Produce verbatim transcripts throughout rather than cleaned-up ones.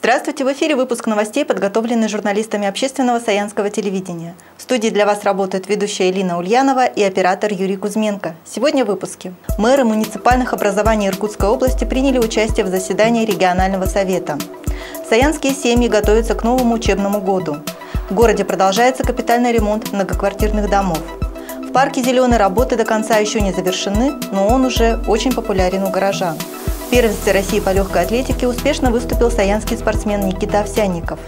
Здравствуйте! В эфире выпуск новостей, подготовленный журналистами общественного саянского телевидения. В студии для вас работают ведущая Элина Ульянова и оператор Юрий Кузьменко. Сегодня в выпуске. Мэры муниципальных образований Иркутской области приняли участие в заседании регионального совета. Саянские семьи готовятся к новому учебному году. В городе продолжается капитальный ремонт многоквартирных домов. В парке «Зеленые» работы до конца еще не завершены, но он уже очень популярен у горожан. В первенстве России по легкой атлетике успешно выступил саянский спортсмен Никита Овсянников.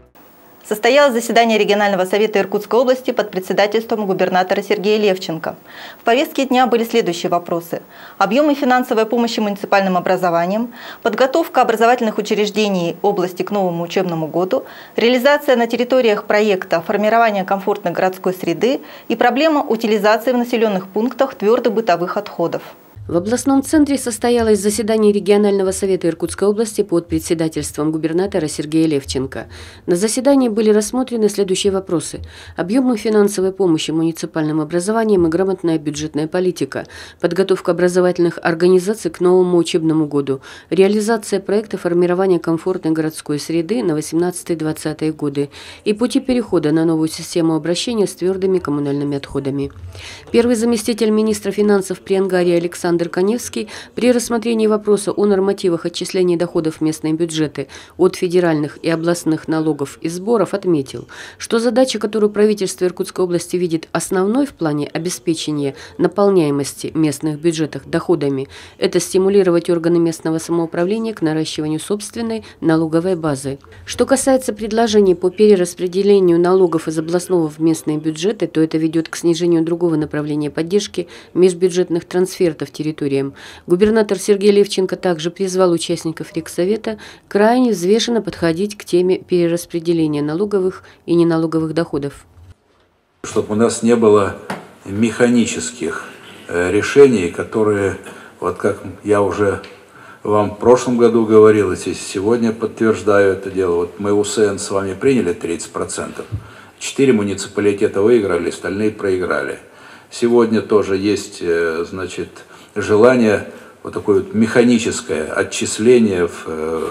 Состоялось заседание регионального совета Иркутской области под председательством губернатора Сергея Левченко. В повестке дня были следующие вопросы: объемы финансовой помощи муниципальным образованиям, подготовка образовательных учреждений области к новому учебному году, реализация на территориях проекта формирования комфортной городской среды и проблема утилизации в населенных пунктах твердых бытовых отходов. В областном центре состоялось заседание регионального совета Иркутской области под председательством губернатора Сергея Левченко. На заседании были рассмотрены следующие вопросы: объемы финансовой помощи муниципальным образованиям и грамотная бюджетная политика, подготовка образовательных организаций к новому учебному году, реализация проекта формирования комфортной городской среды на восемнадцатый-двадцатые годы и пути перехода на новую систему обращения с твердыми коммунальными отходами. Первый заместитель министра финансов при Ангаре Александр Каневский при рассмотрении вопроса о нормативах отчисления доходов в местные бюджеты от федеральных и областных налогов и сборов отметил, что задача, которую правительство Иркутской области видит основной в плане обеспечения наполняемости местных бюджетов доходами, это стимулировать органы местного самоуправления к наращиванию собственной налоговой базы. Что касается предложений по перераспределению налогов из областного в местные бюджеты, то это ведет к снижению другого направления поддержки межбюджетных трансфертов территориям. Губернатор Сергей Левченко также призвал участников Регсовета крайне взвешенно подходить к теме перераспределения налоговых и неналоговых доходов. Чтобы у нас не было механических решений, которые, вот как я уже вам в прошлом году говорил, и сегодня подтверждаю это дело, вот мы УСН с вами приняли тридцать процентов, четыре муниципалитета выиграли, остальные проиграли. Сегодня тоже есть, значит, желание вот такое вот механическое отчисление в,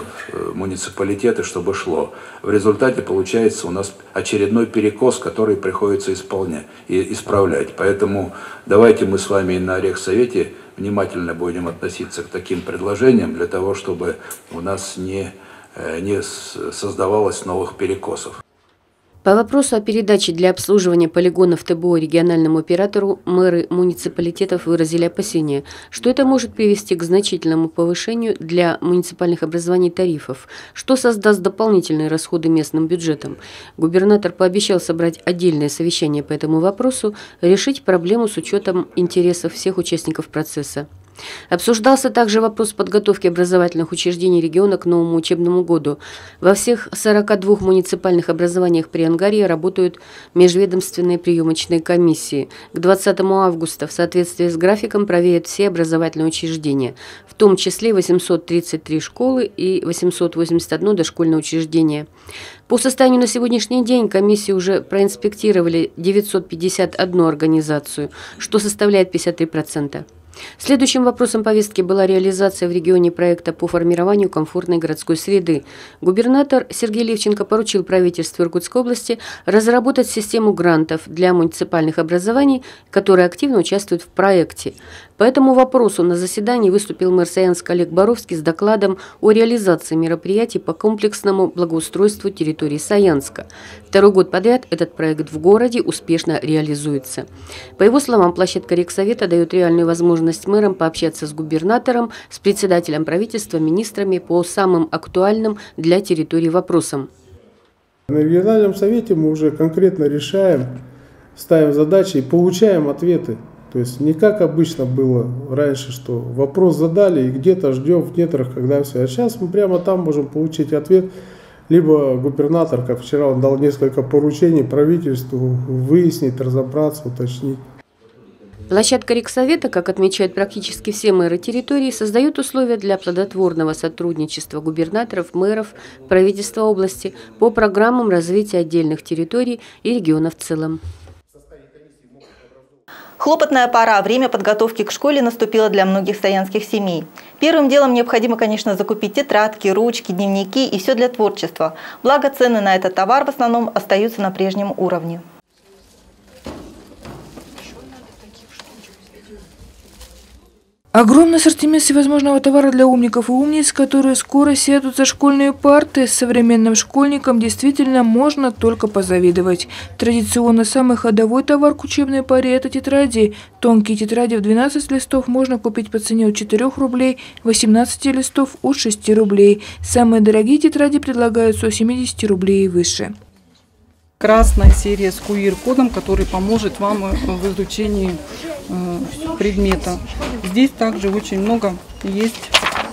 в муниципалитеты, чтобы шло. В результате получается у нас очередной перекос, который приходится исполнять и исправлять. Поэтому давайте мы с вами на Регсовете внимательно будем относиться к таким предложениям, для того, чтобы у нас не, не создавалось новых перекосов. По вопросу о передаче для обслуживания полигонов ТБО региональному оператору мэры муниципалитетов выразили опасения, что это может привести к значительному повышению для муниципальных образований тарифов, что создаст дополнительные расходы местным бюджетам. Губернатор пообещал собрать отдельное совещание по этому вопросу, решить проблему с учетом интересов всех участников процесса. Обсуждался также вопрос подготовки образовательных учреждений региона к новому учебному году. Во всех сорока двух муниципальных образованиях при Ангаре работают межведомственные приемочные комиссии. К двадцатому августа в соответствии с графиком проверят все образовательные учреждения, в том числе восемьсот тридцать три школы и восемьсот восемьдесят одно дошкольное учреждение. По состоянию на сегодняшний день комиссии уже проинспектировали девятьсот пятьдесят одну организацию, что составляет пятьдесят три процента. Следующим вопросом повестки была реализация в регионе проекта по формированию комфортной городской среды. Губернатор Сергей Левченко поручил правительству Иркутской области разработать систему грантов для муниципальных образований, которые активно участвуют в проекте. По этому вопросу на заседании выступил мэр Саянска Олег Боровский с докладом о реализации мероприятий по комплексному благоустройству территории Саянска. Второй год подряд этот проект в городе успешно реализуется. По его словам, площадка Регсовета дает реальную возможность мэрам пообщаться с губернатором, с председателем правительства, министрами по самым актуальным для территории вопросам. На региональном совете мы уже конкретно решаем, ставим задачи и получаем ответы. То есть не как обычно было раньше, что вопрос задали и где-то ждем в недрах, когда все. А сейчас мы прямо там можем получить ответ. Либо губернатор, как вчера, он дал несколько поручений правительству выяснить, разобраться, уточнить. Площадка Регсовета, как отмечают практически все мэры территории, создает условия для плодотворного сотрудничества губернаторов, мэров, правительства области по программам развития отдельных территорий и регионов в целом. Хлопотная пора, время подготовки к школе наступило для многих саянских семей. Первым делом необходимо, конечно, закупить тетрадки, ручки, дневники и все для творчества. Благо, цены на этот товар в основном остаются на прежнем уровне. Огромный ассортимент всевозможного товара для умников и умниц, которые скоро сядут за школьные парты. Современным школьникам действительно можно только позавидовать. Традиционно самый ходовой товар к учебной паре – это тетради. Тонкие тетради в двенадцать листов можно купить по цене от четырёх рублей, восемнадцати листов от шести рублей. Самые дорогие тетради предлагаются от семидесяти рублей и выше. Красная серия с ку эр-кодом, который поможет вам в изучении предмета. Здесь также очень много есть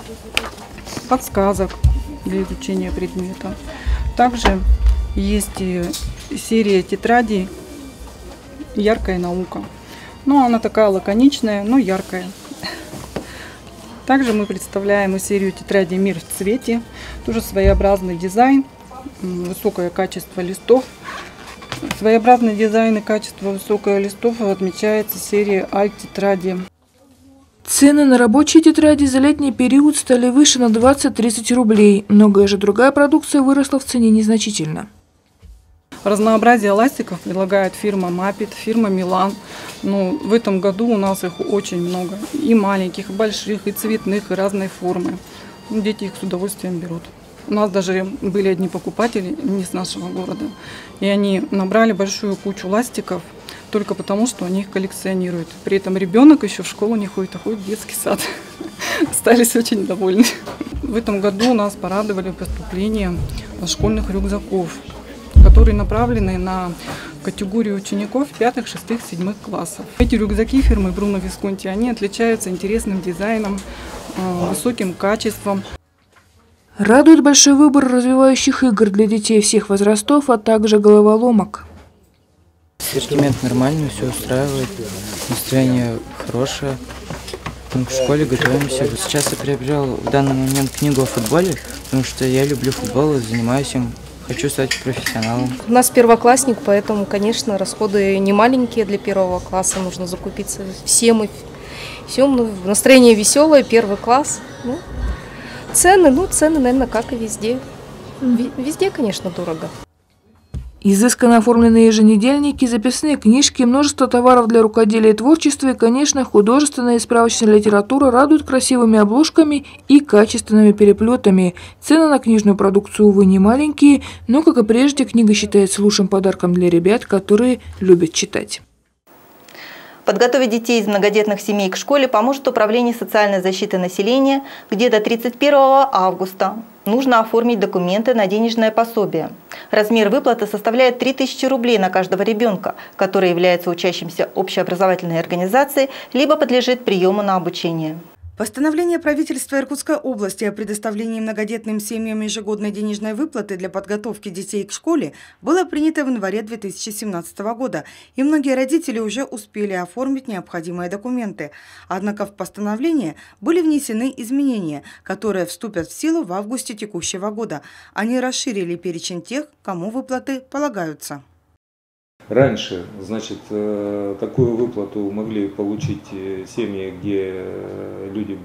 подсказок для изучения предмета. Также есть серия тетрадей «Яркая наука». Ну, она такая лаконичная, но яркая. Также мы представляем и серию тетрадей «Мир в цвете». Тоже своеобразный дизайн, высокое качество листов. Своеобразный дизайн и качество высокого листов отмечается серия «Альт-тетради». Цены на рабочие тетради за летний период стали выше на двадцать-тридцать рублей. Многое же другая продукция выросла в цене незначительно. Разнообразие ластиков предлагает фирма Маппет, фирма Милан. Но в этом году у нас их очень много. И маленьких, и больших, и цветных, и разной формы. Дети их с удовольствием берут. У нас даже были одни покупатели не с нашего города. И они набрали большую кучу ластиков только потому, что они их коллекционируют. При этом ребенок еще в школу не ходит, а ходит в детский сад. Остались очень довольны. В этом году у нас порадовали поступление школьных рюкзаков, которые направлены на категорию учеников пятых, шестых, седьмых классов. Эти рюкзаки фирмы Бруно Висконти, они отличаются интересным дизайном, высоким качеством. Радует большой выбор развивающих игр для детей всех возрастов, а также головоломок. Ассортимент нормальный, все устраивает, настроение хорошее. Мы в школе готовимся. Сейчас я приобрел в данный момент книгу о футболе, потому что я люблю футбол и занимаюсь им. Хочу стать профессионалом. У нас первоклассник, поэтому, конечно, расходы не маленькие для первого класса. Нужно закупиться всем. И всем. Ну, настроение веселое, первый класс. Ну, цены, ну, цены, наверное, как и везде. Везде, конечно, дорого. Изысканно оформленные еженедельники, записные книжки, множество товаров для рукоделия и творчества и, конечно, художественная и справочная литература радуют красивыми обложками и качественными переплетами. Цены на книжную продукцию, увы, не маленькие, но, как и прежде, книга считается лучшим подарком для ребят, которые любят читать. Подготовить детей из многодетных семей к школе поможет Управление социальной защиты населения, где до тридцать первого августа нужно оформить документы на денежное пособие. Размер выплаты составляет три тысячи рублей на каждого ребенка, который является учащимся общеобразовательной организации, либо подлежит приему на обучение. Постановление правительства Иркутской области о предоставлении многодетным семьям ежегодной денежной выплаты для подготовки детей к школе было принято в январе две тысячи семнадцатого года, и многие родители уже успели оформить необходимые документы. Однако в постановление были внесены изменения, которые вступят в силу в августе текущего года. Они расширили перечень тех, кому выплаты полагаются. Раньше, значит, такую выплату могли получить семьи, где люди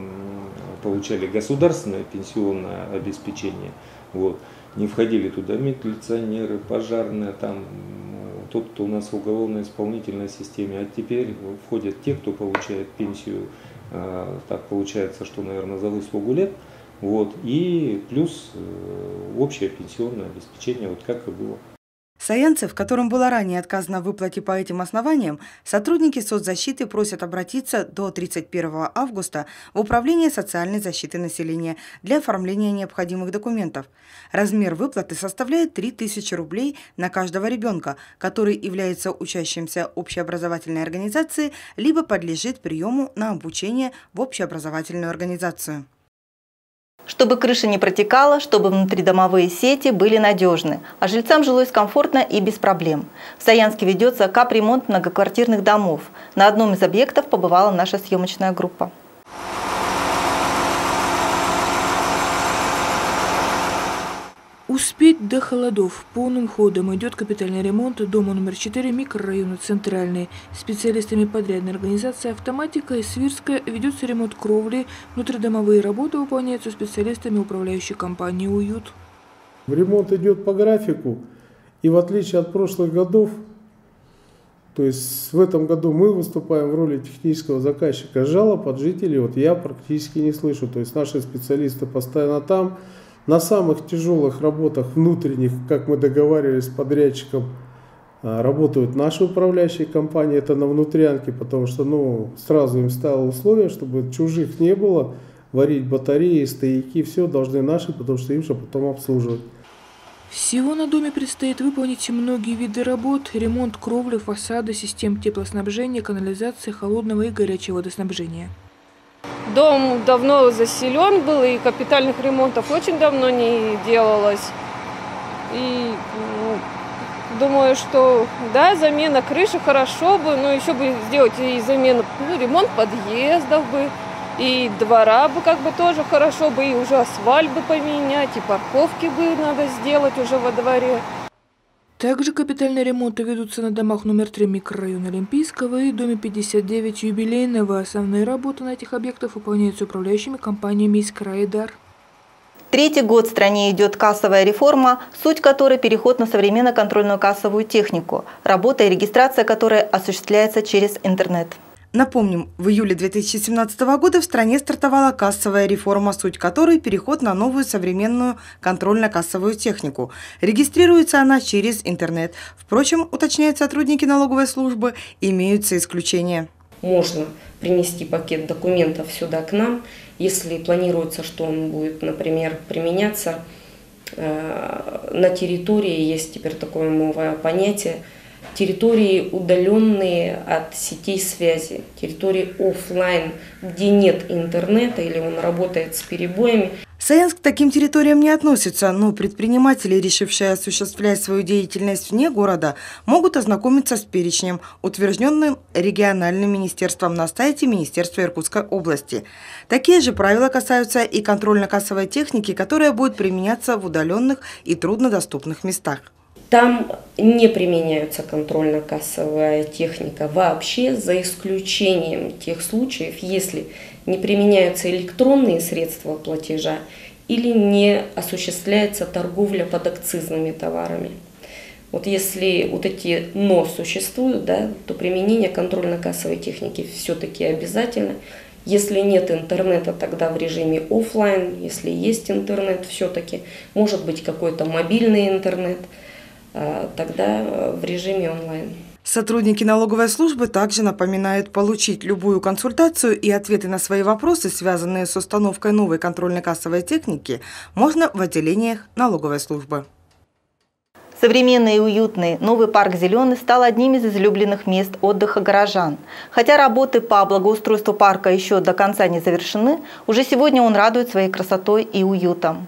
получали государственное пенсионное обеспечение. Вот. Не входили туда милиционеры, пожарные, там, тот, кто у нас в уголовно-исполнительной системе. А теперь входят те, кто получает пенсию, так получается, что, наверное, за выслугу лет. Вот. И плюс общее пенсионное обеспечение, вот как и было. Саянцев, которым было ранее отказано в выплате по этим основаниям, сотрудники соцзащиты просят обратиться до тридцать первого августа в Управление социальной защиты населения для оформления необходимых документов. Размер выплаты составляет три тысячи рублей на каждого ребенка, который является учащимся общеобразовательной организации, либо подлежит приему на обучение в общеобразовательную организацию. Чтобы крыша не протекала, чтобы внутридомовые сети были надежны, а жильцам жилось комфортно и без проблем. В Саянске ведется капремонт многоквартирных домов. На одном из объектов побывала наша съемочная группа. Успеть до холодов. Полным ходом идет капитальный ремонт дома номер четыре микрорайона Центральный. Специалистами подрядной организации «Автоматика» и «Свирская» ведется ремонт кровли. Внутридомовые работы выполняются специалистами управляющей компании «Уют». Ремонт идет по графику. И в отличие от прошлых годов, то есть в этом году мы выступаем в роли технического заказчика. Жалоб от жителей вот я практически не слышу. То есть наши специалисты постоянно там. На самых тяжелых работах внутренних, как мы договаривались с подрядчиком, работают наши управляющие компании, это на внутрянке, потому что ну, сразу им стало условие, чтобы чужих не было, варить батареи, стояки, все должны наши, потому что им же потом обслуживать. Всего на доме предстоит выполнить многие виды работ: ремонт кровли, фасада, систем теплоснабжения, канализации, холодного и горячего водоснабжения. Дом давно заселен был, и капитальных ремонтов очень давно не делалось. И ну, думаю, что да, замена крыши хорошо бы, но еще бы сделать и замену, ну, ремонт подъездов бы, и двора бы как бы тоже хорошо бы, и уже асфальт бы поменять, и парковки бы надо сделать уже во дворе. Также капитальные ремонты ведутся на домах номер три микрорайона Олимпийского и доме пятьдесят девять юбилейного. Основные работы на этих объектах выполняются управляющими компаниями из края Дар. Третий год в стране идет кассовая реформа, суть которой переход на современную контрольную кассовую технику, работа и регистрация которой осуществляется через интернет. Напомним, в июле две тысячи семнадцатого года в стране стартовала кассовая реформа, суть которой – переход на новую современную контрольно-кассовую технику. Регистрируется она через интернет. Впрочем, уточняют сотрудники налоговой службы, имеются исключения. Можно принести пакет документов сюда к нам, если планируется, что он будет, например, применяться э, на территории, есть теперь такое новое понятие, территории, удаленные от сетей связи, территории офлайн, где нет интернета или он работает с перебоями. Саянск к таким территориям не относится, но предприниматели, решившие осуществлять свою деятельность вне города, могут ознакомиться с перечнем, утвержденным региональным министерством на сайте Министерства Иркутской области. Такие же правила касаются и контрольно-кассовой техники, которая будет применяться в удаленных и труднодоступных местах. Там не применяется контрольно-кассовая техника вообще, за исключением тех случаев, если не применяются электронные средства платежа или не осуществляется торговля подакцизными товарами. Вот если вот эти «но» существуют, да, то применение контрольно-кассовой техники все-таки обязательно. Если нет интернета, тогда в режиме офлайн, если есть интернет все-таки, может быть какой-то мобильный интернет, тогда в режиме онлайн. Сотрудники налоговой службы также напоминают, получить любую консультацию и ответы на свои вопросы, связанные с установкой новой контрольно-кассовой техники, можно в отделениях налоговой службы. Современный и уютный новый парк «Зеленый» стал одним из излюбленных мест отдыха горожан. Хотя работы по благоустройству парка еще до конца не завершены, уже сегодня он радует своей красотой и уютом.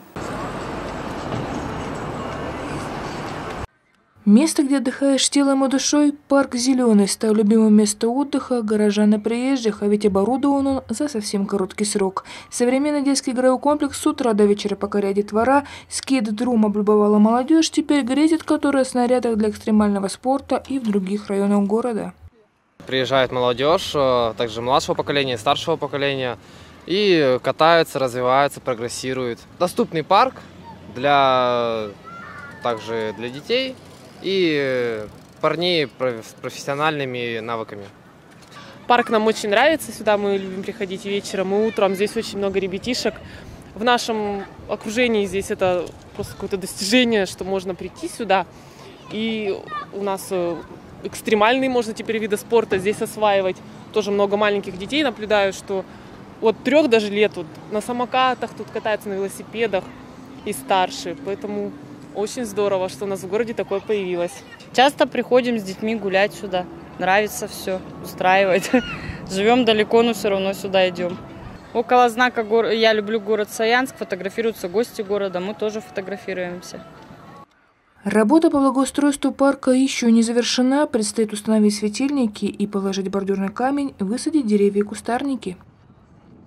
Место, где отдыхаешь телом и душой, парк «Зеленый» стал любимым местом отдыха горожан и приезжих, а ведь оборудован он за совсем короткий срок. Современный детский игровой комплекс с утра до вечера покоряет детвора, скейт-друм облюбовала молодежь, теперь грезит, которая в снарядах для экстремального спорта и в других районах города. Приезжает молодежь, также младшего поколения, старшего поколения, и катаются, развиваются, прогрессируют. Доступный парк для, также для детей и парней с профессиональными навыками. Парк нам очень нравится, сюда мы любим приходить вечером и утром. Здесь очень много ребятишек. В нашем окружении здесь это просто какое-то достижение, что можно прийти сюда. И у нас экстремальные, можно теперь, виды спорта здесь осваивать. Тоже много маленьких детей наблюдаю, что от трех даже лет вот, на самокатах тут катаются, на велосипедах и старше. Поэтому очень здорово, что у нас в городе такое появилось. Часто приходим с детьми гулять сюда. Нравится все, устраивает. Живем далеко, но все равно сюда идем. Около знака «Я люблю город Саянск» фотографируются гости города, мы тоже фотографируемся. Работа по благоустройству парка еще не завершена. Предстоит установить светильники и положить бордюрный камень, высадить деревья и кустарники.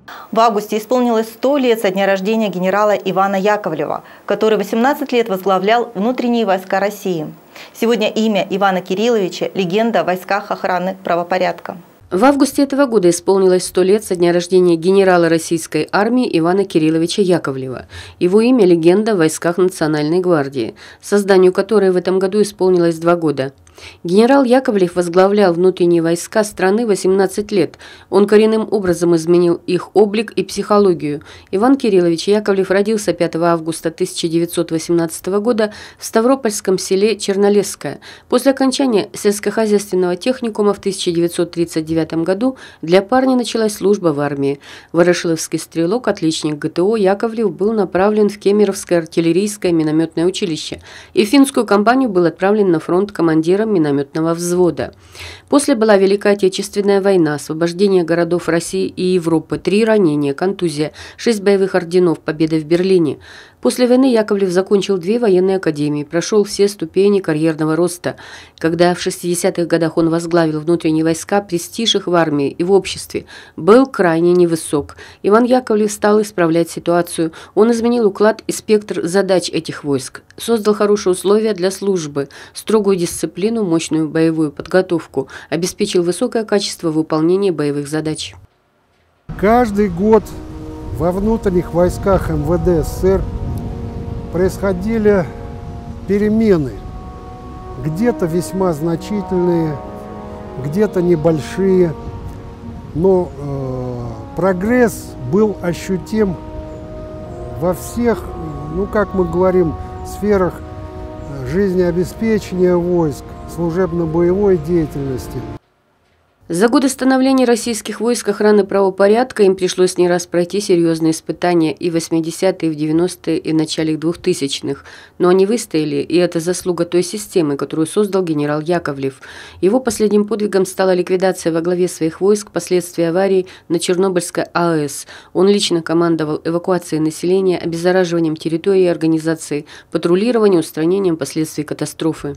В августе исполнилось сто лет со дня рождения генерала Ивана Яковлева, который восемнадцать лет возглавлял внутренние войска России. Сегодня имя Ивана Кирилловича – легенда в войсках охраны правопорядка. В августе этого года исполнилось сто лет со дня рождения генерала российской армии Ивана Кирилловича Яковлева. Его имя – легенда в войсках Национальной гвардии, созданию которой в этом году исполнилось два года. Генерал Яковлев возглавлял внутренние войска страны восемнадцать лет. Он коренным образом изменил их облик и психологию. Иван Кириллович Яковлев родился пятого августа тысяча девятьсот восемнадцатого года в Ставропольском селе Чернолесское. После окончания сельскохозяйственного техникума в тысяча девятьсот тридцать девятом году для парня началась служба в армии. Ворошиловский стрелок, отличник ГТО, Яковлев был направлен в Кемеровское артиллерийское минометное училище и в финскую кампанию был отправлен на фронт командиром минометного взвода. После была Великая Отечественная война, освобождение городов России и Европы, три ранения, контузия, шесть боевых орденов, победа в Берлине. После войны Яковлев закончил две военные академии, прошел все ступени карьерного роста. Когда в шестидесятых годах он возглавил внутренние войска, престиж их в армии и в обществе был крайне невысок. Иван Яковлев стал исправлять ситуацию. Он изменил уклад и спектр задач этих войск, создал хорошие условия для службы, строгую дисциплину, мощную боевую подготовку, обеспечил высокое качество выполнения боевых задач. Каждый год во внутренних войсках эм вэ дэ эс эс эс эр происходили перемены, где-то весьма значительные, где-то небольшие, но э, прогресс был ощутим во всех, ну как мы говорим, сферах жизнеобеспечения войск, служебно-боевой деятельности. За годы становления российских войск охраны правопорядка им пришлось не раз пройти серьезные испытания и в восьмидесятые, и в девяностые, и в начале двухтысячных. Но они выстояли, и это заслуга той системы, которую создал генерал Яковлев. Его последним подвигом стала ликвидация во главе своих войск последствий аварии на Чернобыльской а э эс. Он лично командовал эвакуацией населения, обеззараживанием территории и организацией, патрулированием, устранением последствий катастрофы.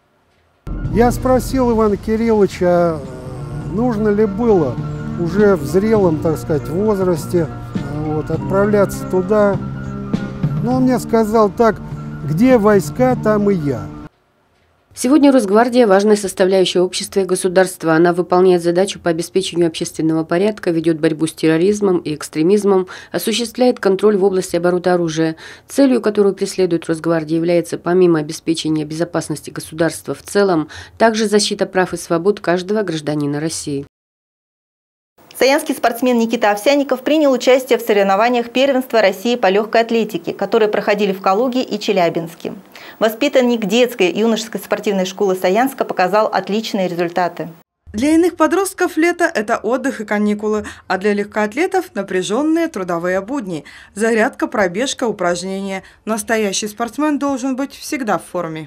Я спросил Ивана Кирилловича, нужно ли было уже в зрелом, так сказать, возрасте вот, отправляться туда. Но он мне сказал так: где войска, там и я. Сегодня Росгвардия – важная составляющая общества и государства. Она выполняет задачу по обеспечению общественного порядка, ведет борьбу с терроризмом и экстремизмом, осуществляет контроль в области оборота оружия. Целью, которую преследует Росгвардия, является помимо обеспечения безопасности государства в целом, также защита прав и свобод каждого гражданина России. Саянский спортсмен Никита Овсянников принял участие в соревнованиях первенства России по легкой атлетике, которые проходили в Калуге и Челябинске. Воспитанник детской и юношеской спортивной школы Саянска показал отличные результаты. Для иных подростков лето – это отдых и каникулы, а для легкоатлетов – напряженные трудовые будни. Зарядка, пробежка, упражнения. Настоящий спортсмен должен быть всегда в форме.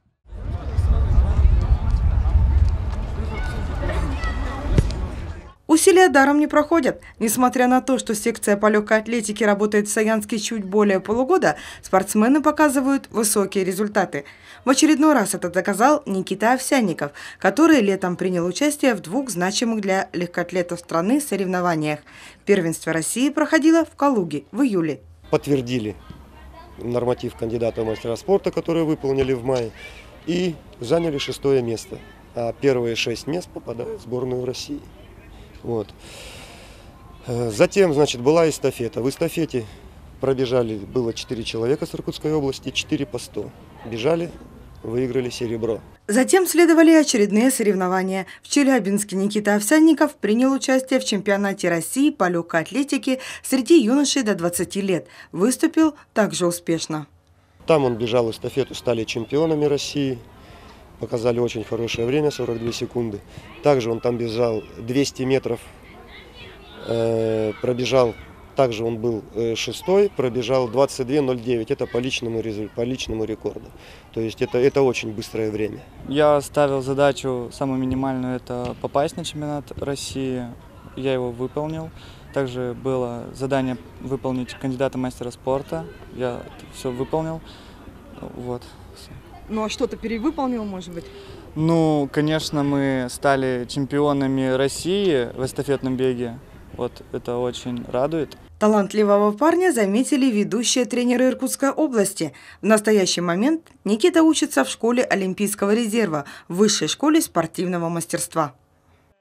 Усилия даром не проходят. Несмотря на то, что секция по легкой атлетике работает в Саянске чуть более полугода, спортсмены показывают высокие результаты. В очередной раз это доказал Никита Овсянников, который летом принял участие в двух значимых для легкоатлетов страны соревнованиях. Первенство России проходило в Калуге в июле. Подтвердили норматив кандидата в мастера спорта, который выполнили в мае, и заняли шестое место. А первые шесть мест попадают в сборную России. Вот. Затем, значит, была эстафета. В эстафете пробежали, было четыре человека с Иркутской области, четыре по сто. Бежали, выиграли серебро. Затем следовали очередные соревнования. В Челябинске Никита Овсянников принял участие в чемпионате России по легкой атлетике среди юношей до двадцати лет. Выступил также успешно. Там он бежал эстафету, стали чемпионами России. Показали очень хорошее время, сорок две секунды. Также он там бежал двести метров, э, пробежал, также он был э, шестой, пробежал двадцать два ноль девять. Это по личному, по личному рекорду. То есть это, это очень быстрое время. Я ставил задачу самую минимальную, это попасть на чемпионат России. Я его выполнил. Также было задание выполнить кандидата в мастера спорта. Я все выполнил. Вот. Ну а что-то перевыполнил, может быть? Ну, конечно, мы стали чемпионами России в эстафетном беге. Вот это очень радует. Талантливого парня заметили ведущие тренеры Иркутской области. В настоящий момент Никита учится в школе Олимпийского резерва, высшей школе спортивного мастерства.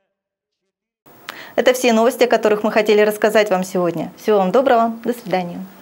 Это все новости, о которых мы хотели рассказать вам сегодня. Всего вам доброго. До свидания.